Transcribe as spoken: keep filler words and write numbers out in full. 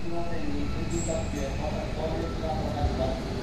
ませんに通じたってまた効率がかかります。